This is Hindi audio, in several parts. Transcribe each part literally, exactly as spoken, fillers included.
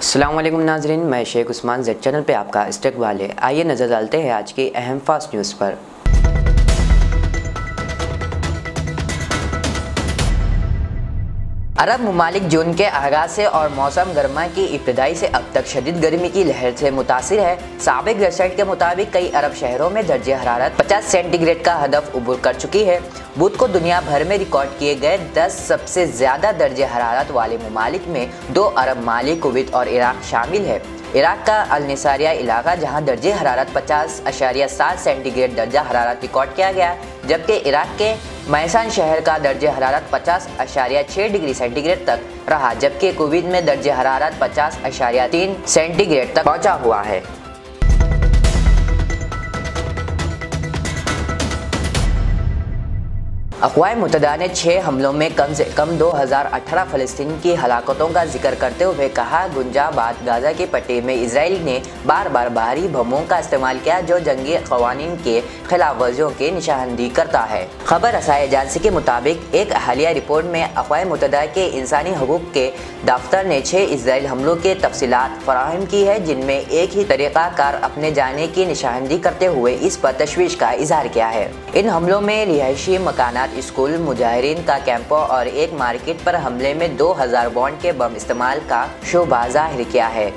अस्सलाम वालेकुम नाज़रीन, मैं शेख उस्मान जेड चैनल पे आपका इस्तकबाल है। आइए नज़र डालते हैं आज की अहम फास्ट न्यूज़ पर। अरब ममालिक जून के आगाज़ से और मौसम गर्मा की इब्तिदाई से अब तक शदीद गर्मी की लहर से मुतासिर है। साबिक वेबसाइट के मुताबिक कई अरब शहरों में दर्जे हरारत पचास सेंटीग्रेड का हदफ उबूर कर चुकी है। बुध को दुनिया भर में रिकॉर्ड किए गए दस सबसे ज़्यादा दर्जे हरारत वाले ममालिक में दो अरब मालिक, कुवैत और इराक शामिल है। इराक का अल निसारिया इलाका, जहां दर्जे हरारत पचास अशारिया सात सेंटीग्रेड दर्जा हरारत रिकॉर्ड किया गया, जबकि इराक के मैसान शहर का दर्जे हरारत पचास अशारिया छः डिग्री सेंटीग्रेड तक रहा, जबकि कुवैत में दर्जे हरारत पचास अशारिया तीन सेंटीग्रेड तक पहुंचा हुआ है। अक़वाम मुत्तहिदा ने छः हमलों में कम से कम दो हज़ार अठारह फ़लस्तीन की हलाकतों का जिक्र करते हुए कहा, गुंजाबाद गाज़ा की पट्टी में इसराइल ने बार बार भारी बमों का इस्तेमाल किया जो जंगी क़वानीन के खिलाफ वर्जियों की निशानदेही करता है। खबर रसाई एजेंसी के मुताबिक एक हालिया रिपोर्ट में अक़वाम मुत्तहिदा के इंसानी हकूक़ के दफ्तर ने छः इसराइल हमलों के तफसीलात फराहम की है, जिनमें एक ही तरीक़ाकार अपने जाने की निशानदेही करते हुए इस पर तशवीश का इजहार किया है। इन हमलों में रिहायशी मकानात, स्कूल, मुजाहिरीन का कैंपों और एक मार्केट पर हमले में दो हज़ार बॉन्ड के बम इस्तेमाल का शुबा ज़ाहिर किया है।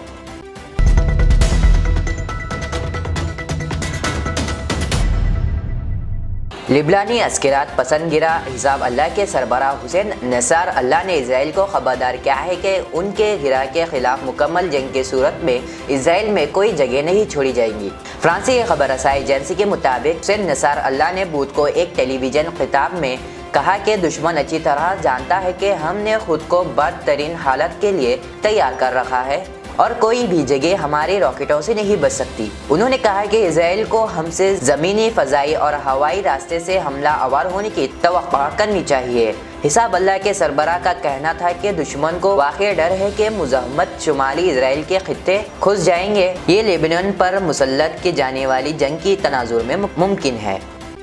लिबनानी अस्करात पसंदगिरा हिज़ब अल्लाह के सरबराह हुसैन नसार अल्लाह ने इसराइल को खबरदार किया है कि उनके गिरा के खिलाफ मुकम्मल जंग की सूरत में इसराइल में कोई जगह नहीं छोड़ी जाएगी। फ्रांसी खबर रसाई एजेंसी के मुताबिक हुसैन नसार अल्लाह ने बुध को एक टेलीविज़न खिताब में कहा कि दुश्मन अच्छी तरह जानता है कि हमने खुद को बदतरीन हालत के लिए तैयार कर रखा है और कोई भी जगह हमारे रॉकेटों से नहीं बच सकती। उन्होंने कहा कि इसराइल को हमसे ज़मीनी, फ़ज़ाई और हवाई रास्ते से हमला आवर होने की तवक्को करनी चाहिए। हिज़ब अल्लाह के सरबराह का कहना था कि दुश्मन को वाक़ई डर है कि मुज़ाहमत शुमाली इसराइल के खित्ते घुस जाएंगे। ये लेबनान पर मुसल्लत की जाने वाली जंग की तनाजुर में मुमकिन है।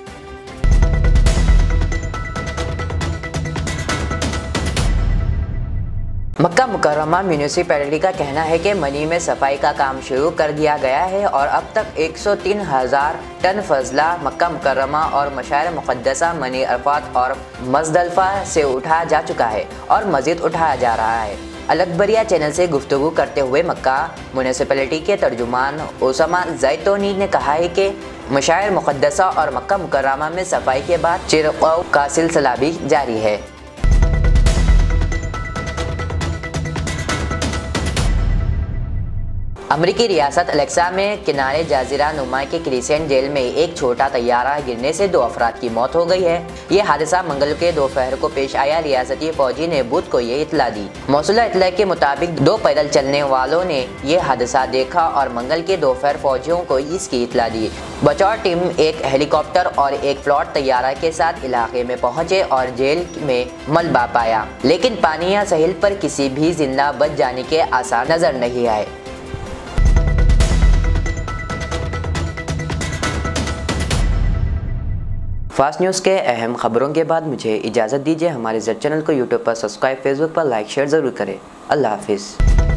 मक्का मुकर्रमा म्यूनिसिपैलिटी का कहना है कि मनी में सफाई का काम शुरू कर दिया गया है और अब तक एक सौ तीन हज़ार टन फजला मक्का मुकर्रमा और मशायर मुक़द्दसा मनी अरफात और मज़दलफ़ा से उठाया जा चुका है और मज़ीद उठाया जा रहा है। अल अखबारिया चैनल से गुफ्तगू करते हुए मक्का म्यूनिसिपैलिटी के तर्जुमान ओसामा ज़ैतूनी ने कहा है कि मशायर मुक़द्दसा और मक्का मुकर्रमा में सफाई के बाद चिरक़ौ का सिलसिला भी जारी है। अमरीकी रियासत अलेक्सा में किनारे जाज़ीरा नुमा के क्रिसेंट जेल में एक छोटा तैयारा गिरने से दो अफराद की मौत हो गई है। ये हादसा मंगल के दोपहर को पेश आया। रियासती फौजी ने बुध को ये इतला दी। मौसूला इतला के मुताबिक दो पैदल चलने वालों ने ये हादसा देखा और मंगल के दोपहर फौजियों को इसकी इतला दी। बचाव टीम एक हेलीकॉप्टर और एक फ्लाइट तैयारा के साथ इलाके में पहुंचे और जेल में मलबा पाया, लेकिन पानी या साहिल पर किसी भी जिंदा बच जाने के आसार नजर नहीं आए। फास्ट न्यूज़ के अहम खबरों के बाद मुझे इजाज़त दीजिए। हमारे जेड चैनल को यूट्यूब पर सब्सक्राइब, फेसबुक पर लाइक, शेयर ज़रूर करें। अल्लाह हाफिज़।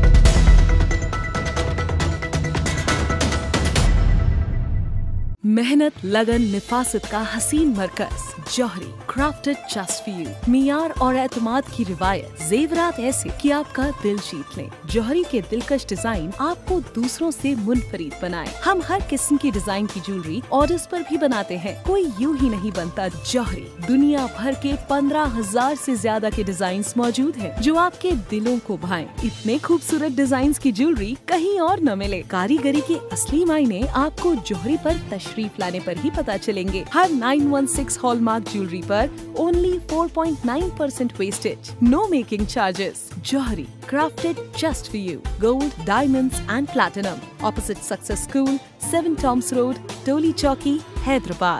मेहनत, लगन, निफासत का हसीन मरकज Jauhari, crafted just for you. मियार और एतमाद की रिवायत, जेवरात ऐसे कि आपका दिल जीत लें। जौहरी के दिलकश डिजाइन आपको दूसरों से मुनफरिद बनाए। हम हर किस्म की डिजाइन की ज्वेलरी ऑर्डर्स पर भी बनाते हैं। कोई यूं ही नहीं बनता जौहरी। दुनिया भर के पंद्रह हजार से ज्यादा के डिजाइन मौजूद हैं जो आपके दिलों को भाएं। इतने खूबसूरत डिजाइन की ज्वेलरी कहीं और न मिले। कारीगरी के असली मायने आपको जौहरी पर तशरीफ लाने पर ही पता चलेंगे। हर nine one six hallmark jewellery पर only four point nine percent wastage, no making charges. Jauhari, crafted just for you. Gold, diamonds and platinum. Opposite Success School, seven Toms Road, Toli Chowki, Hyderabad.